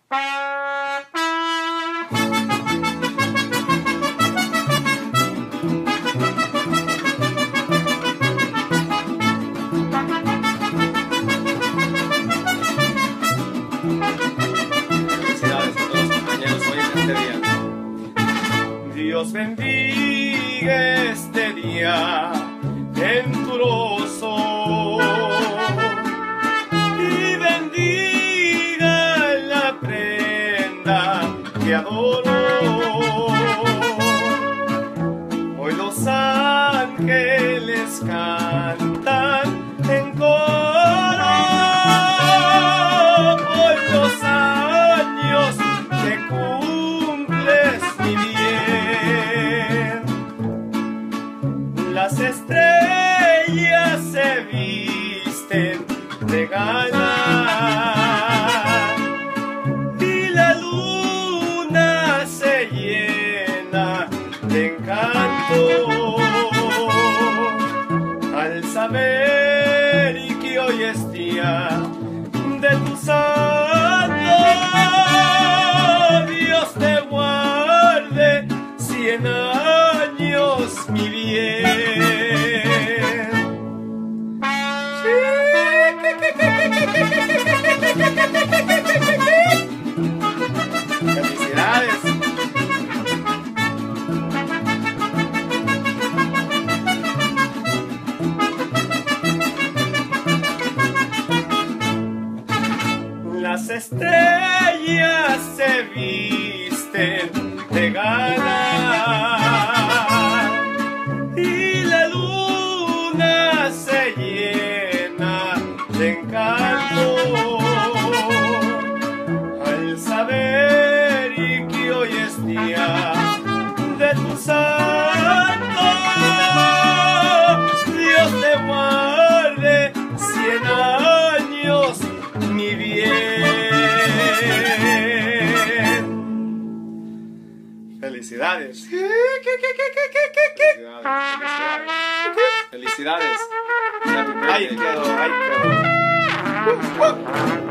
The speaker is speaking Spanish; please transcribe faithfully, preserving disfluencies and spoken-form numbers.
Dios bendiga este día venturoso y bendiga la prenda que adoro. Hoy los ángeles cantan en coro por los años que cumples mi bien. Las estrellas se visten de gala y la luna se llena de encanto al saber que hoy es día de tu santo. Dios te guarde cien años, mi bien. ¡Felicidades! Las estrellas se visten de gala y la luna se llena de encanto al saber que hoy es día de tu santo. Dios te guarde cien años, mi bien. Felicidades. Felicidades. Felicidades. Ahí quedó, ahí quedó.